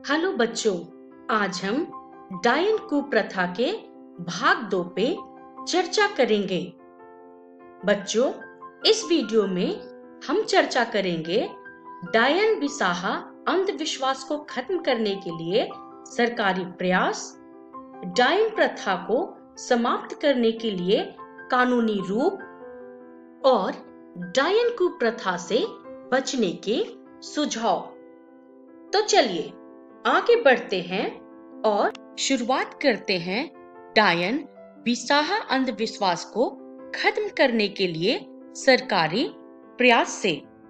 Hello बच्चों, आज हम डायन कुप्रथा के भाग 2 पे चर्चा करेंगे। बच्चों, इस वीडियो में हम चर्चा करेंगे डायन बिसाहा अंधविश्वास को खत्म करने के लिए सरकारी प्रयास, डायन प्रथा को समाप्त करने के लिए कानूनी रूप और डायन कुप्रथा से बचने के सुझाव। तो चलिए आगे बढ़ते हैं और शुरुआत करते हैं डायन बिसाहा अंधविश्वास को खत्म करने के लिए सरकारी प्रयास से।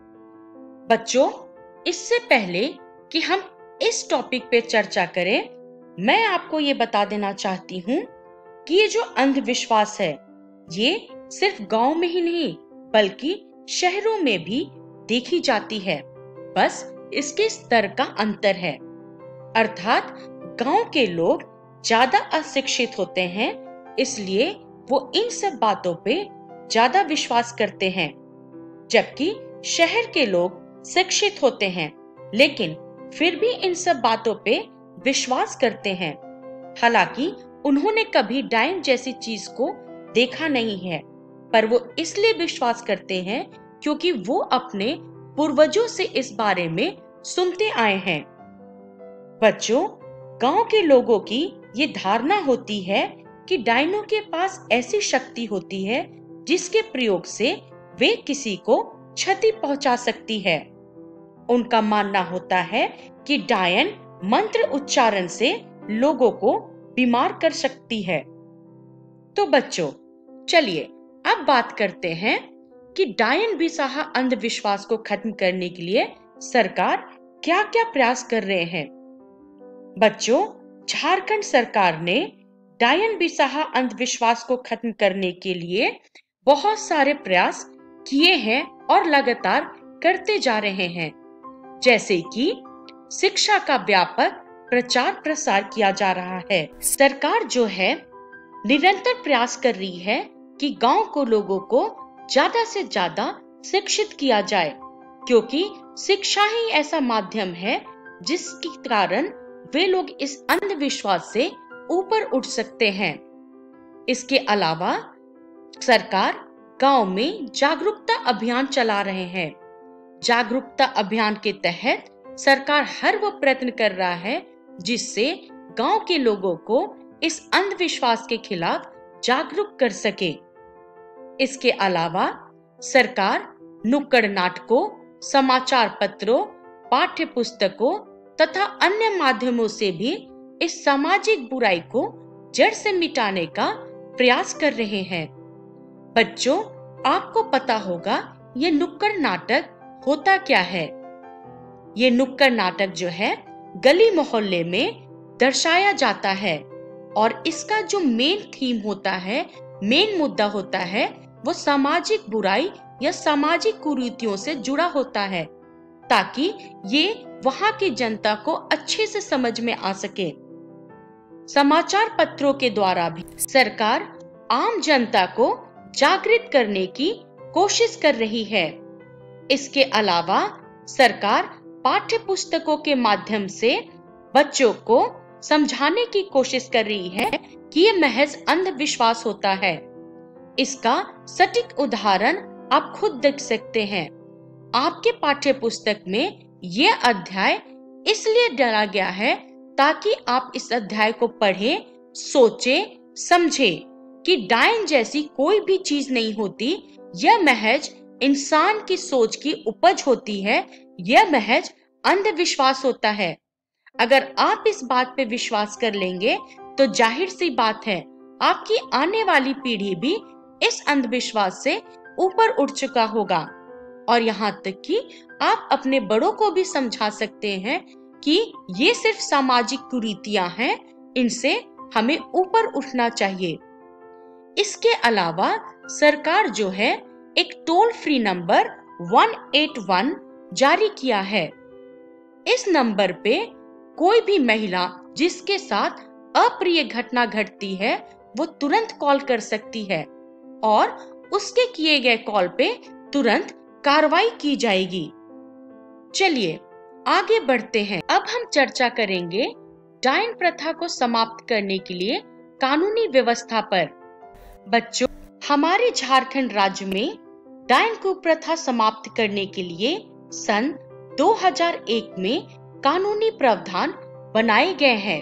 बच्चों, इससे पहले कि हम इस टॉपिक पे चर्चा करें, मैं आपको ये बता देना चाहती हूँ कि ये जो अंधविश्वास है, ये सिर्फ गांव में ही नहीं बल्कि शहरों में भी देखी जाती है। बस इसके स्तर का अंतर है। अर्थात गांव के लोग ज्यादा अशिक्षित होते हैं, इसलिए वो इन सब बातों पे ज्यादा विश्वास करते हैं, जबकि शहर के लोग शिक्षित होते हैं लेकिन फिर भी इन सब बातों पे विश्वास करते हैं। हालांकि उन्होंने कभी डायन जैसी चीज को देखा नहीं है, पर वो इसलिए विश्वास करते हैं क्योंकि वो अपने पूर्वजों से इस बारे में सुनते आए हैं। बच्चों, गांव के लोगों की ये धारणा होती है कि डायनों के पास ऐसी शक्ति होती है जिसके प्रयोग से वे किसी को क्षति पहुंचा सकती है। उनका मानना होता है कि डायन मंत्र उच्चारण से लोगों को बीमार कर सकती है। तो बच्चों, चलिए अब बात करते हैं कि डायन बिसाहा अंधविश्वास को खत्म करने के लिए सरकार क्या-क्या प्रयास कर रहे हैं। बच्चों, झारखंड सरकार ने डायन बिसाहा अंधविश्वास को खत्म करने के लिए बहुत सारे प्रयास किए हैं और लगातार करते जा रहे हैं। जैसे कि शिक्षा का व्यापक प्रचार प्रसार किया जा रहा है। सरकार जो है निरंतर प्रयास कर रही है कि गांव को लोगों को ज्यादा से ज्यादा शिक्षित किया जाए, क्योंकि शिक्षा ही ऐसा माध्यम है जिसके कारण वे लोग इस अंधविश्वास से ऊपर उठ सकते हैं। इसके अलावा सरकार गांव में जागरूकता अभियान चला रहे हैं। जागरूकता अभियान के तहत सरकार हर वो प्रयत्न कर रहा है जिससे गांव के लोगों को इस अंधविश्वास के खिलाफ जागरूक कर सके। इसके अलावा सरकार नुक्कड़ नाटकों, समाचार पत्रों, पाठ्य पुस्तकों तथा अन्य माध्यमों से भी इस सामाजिक बुराई को जड़ से मिटाने का प्रयास कर रहे हैं। बच्चों, आपको पता होगा ये नुक्कड़ नाटक होता क्या है। ये नुक्कड़ नाटक जो है गली मोहल्ले में दर्शाया जाता है और इसका जो मेन थीम होता है, मेन मुद्दा होता है, वो सामाजिक बुराई या सामाजिक कुरीतियों से जुड़ा होता है, ताकि ये वहां की जनता को अच्छे से समझ में आ सके। समाचार पत्रों के द्वारा भी सरकार आम जनता को जागृत करने की कोशिश कर रही है। इसके अलावा सरकार पाठ्य पुस्तकों के माध्यम से बच्चों को समझाने की कोशिश कर रही है कि ये महज अंधविश्वास होता है। इसका सटीक उदाहरण आप खुद देख सकते हैं। आपके पाठ्य पुस्तक में यह अध्याय इसलिए डाला गया है ताकि आप इस अध्याय को पढ़ें, सोचें, समझें कि डायन जैसी कोई भी चीज नहीं होती। यह महज इंसान की सोच की उपज होती है। यह महज अंधविश्वास होता है। अगर आप इस बात पे विश्वास कर लेंगे तो जाहिर सी बात है आपकी आने वाली पीढ़ी भी इस अंधविश्वास से ऊपर उठ चुका होगा। और यहाँ तक कि आप अपने बड़ों को भी समझा सकते हैं कि ये सिर्फ सामाजिक कुरीतियां हैं, इनसे हमें ऊपर उठना चाहिए। इसके अलावा सरकार जो है एक टोल फ्री नंबर 181 जारी किया है। इस नंबर पे कोई भी महिला जिसके साथ अप्रिय घटना घटती है वो तुरंत कॉल कर सकती है और उसके किए गए कॉल पे तुरंत कार्रवाई की जाएगी। चलिए आगे बढ़ते हैं। अब हम चर्चा करेंगे डायन प्रथा को समाप्त करने के लिए कानूनी व्यवस्था पर। बच्चों, हमारे झारखंड राज्य में डायन कुप्रथा समाप्त करने के लिए सन 2001 में कानूनी प्रावधान बनाए गए हैं।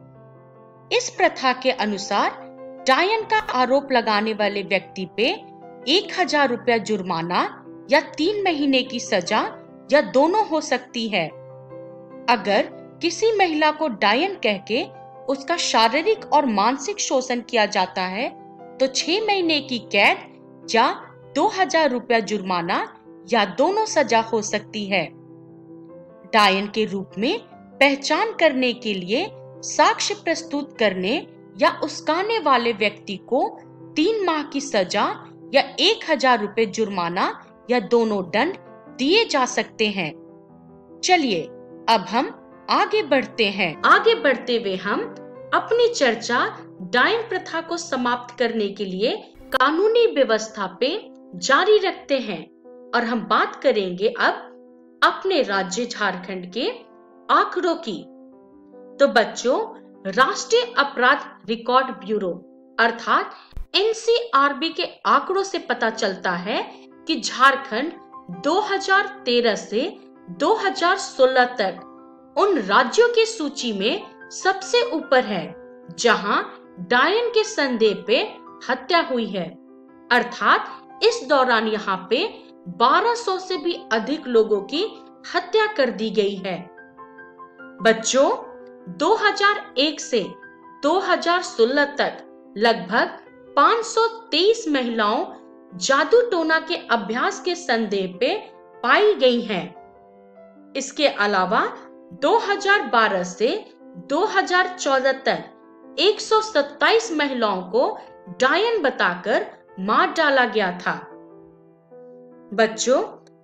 इस प्रथा के अनुसार डायन का आरोप लगाने वाले व्यक्ति पे 1000 रुपया जुर्माना या 3 महीने की सजा या दोनों हो सकती है। अगर किसी महिला को डायन कह के उसका शारीरिक और मानसिक शोषण किया जाता है तो 6 महीने की कैद या 2000 रुपया जुर्माना या दोनों सजा हो सकती है। डायन के रूप में पहचान करने के लिए साक्ष्य प्रस्तुत करने या उस्काने वाले व्यक्ति को 3 माह की सजा या 1000 रुपये जुर्माना या दोनों दंड दिए जा सकते हैं। चलिए अब हम आगे बढ़ते हैं। आगे बढ़ते हुए हम अपनी चर्चा डायन प्रथा को समाप्त करने के लिए कानूनी व्यवस्था पे जारी रखते हैं और हम बात करेंगे अब अपने राज्य झारखंड के आंकड़ों की। तो बच्चों, राष्ट्रीय अपराध रिकॉर्ड ब्यूरो अर्थात एनसीआरबी के आंकड़ों से पता चलता है कि झारखंड 2013 से 2016 तक उन राज्यों की सूची में सबसे ऊपर है जहां डायन के संदेह पे हत्या हुई है। अर्थात इस दौरान यहाँ पे 1200 से भी अधिक लोगों की हत्या कर दी गई है। बच्चों, 2001 से 2016 तक लगभग 523 महिलाओं जादू टोना के अभ्यास के संदेह पे पाई गई हैं। इसके अलावा 2012 से 2014 तक 127 महिलाओं को डायन बताकर मार डाला गया था। बच्चों,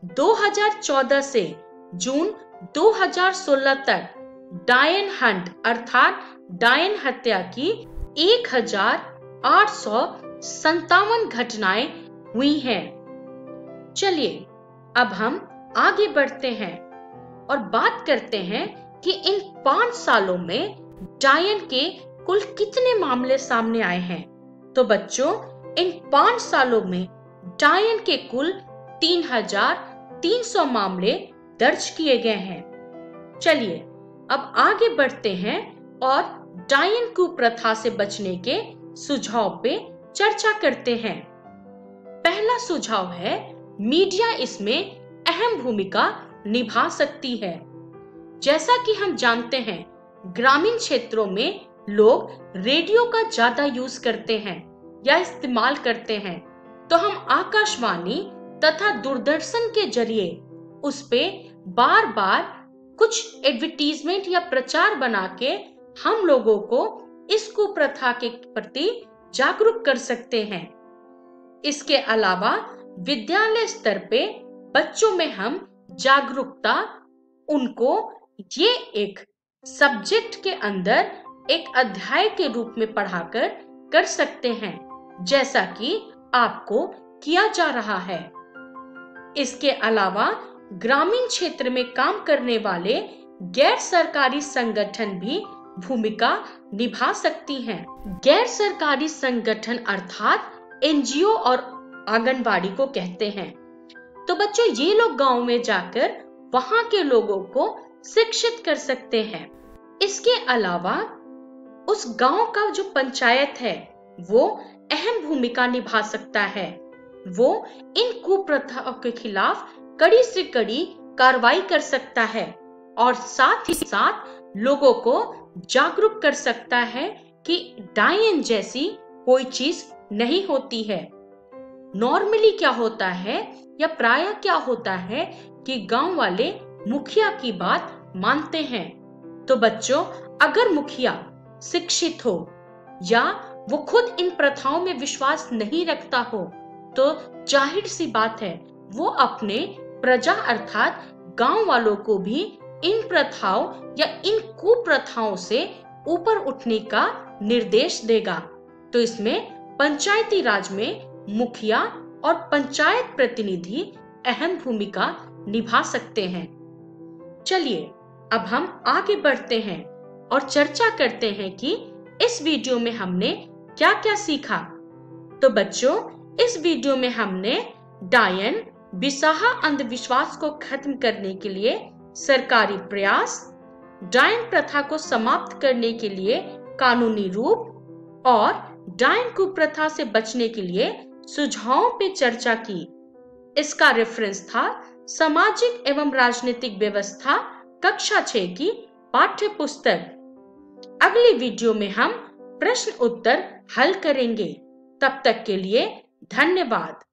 2014 से जून 2016 तक डायन हंट अर्थात डायन हत्या की 1857 घटनाएं हुई हैं। चलिए अब हम आगे बढ़ते हैं और बात करते हैं कि इन 5 सालों में डायन के कुल कितने मामले सामने आए हैं। तो बच्चों, इन 5 सालों में डायन के कुल 3300 मामले दर्ज किए गए हैं। चलिए अब आगे बढ़ते हैं और डायन कुप्रथा से बचने के सुझाव पे चर्चा करते हैं। पहला सुझाव है, मीडिया इसमें अहम भूमिका निभा सकती है। जैसा कि हम जानते हैं, ग्रामीण क्षेत्रों में लोग रेडियो का ज्यादा यूज करते हैं या इस्तेमाल करते हैं, तो हम आकाशवाणी तथा दूरदर्शन के जरिए उस पे बार बार कुछ एडवर्टीजमेंट या प्रचार बना के हम लोगों को इस कुप्रथा के प्रति जागरूक कर सकते हैं। इसके अलावा विद्यालय स्तर पे बच्चों में हम जागरूकता उनको ये एक सब्जेक्ट के अंदर एक अध्याय के रूप में पढ़ाकर कर सकते हैं, जैसा कि आपको किया जा रहा है। इसके अलावा ग्रामीण क्षेत्र में काम करने वाले गैर सरकारी संगठन भी भूमिका निभा सकती हैं। गैर सरकारी संगठन अर्थात एनजीओ और आंगनवाड़ी को कहते हैं। तो बच्चों, ये लोग गांव में जाकर वहां के लोगों को शिक्षित कर सकते हैं। इसके अलावा उस गांव का जो पंचायत है वो अहम भूमिका निभा सकता है। वो इन कुप्रथाओं के खिलाफ कड़ी से कड़ी कार्रवाई कर सकता है और साथ ही साथ लोगों को जागरूक कर सकता है कि डायन जैसी कोई चीज नहीं होती है। नॉर्मली क्या होता है या प्रायः क्या होता है कि गांव वाले मुखिया की बात मानते हैं। तो बच्चों, अगर मुखिया शिक्षित हो या वो खुद इन प्रथाओं में विश्वास नहीं रखता हो तो जाहिर सी बात है वो अपने प्रजा अर्थात गांव वालों को भी इन प्रथाओं या इन कुप्रथाओं से ऊपर उठने का निर्देश देगा। तो इसमें पंचायती राज में मुखिया और पंचायत प्रतिनिधि अहम भूमिका निभा सकते हैं। चलिए अब हम आगे बढ़ते हैं और चर्चा करते हैं कि इस वीडियो में हमने क्या-क्या सीखा। तो बच्चों, इस वीडियो में हमने डायन बिसाहा अंधविश्वास को खत्म करने के लिए सरकारी प्रयास, डायन प्रथा को समाप्त करने के लिए कानूनी रूप और डायन कुप्रथा से बचने के लिए सुझावों पे चर्चा की। इसका रेफरेंस था सामाजिक एवं राजनीतिक व्यवस्था कक्षा 6 की पाठ्य पुस्तक। अगली वीडियो में हम प्रश्न उत्तर हल करेंगे। तब तक के लिए धन्यवाद।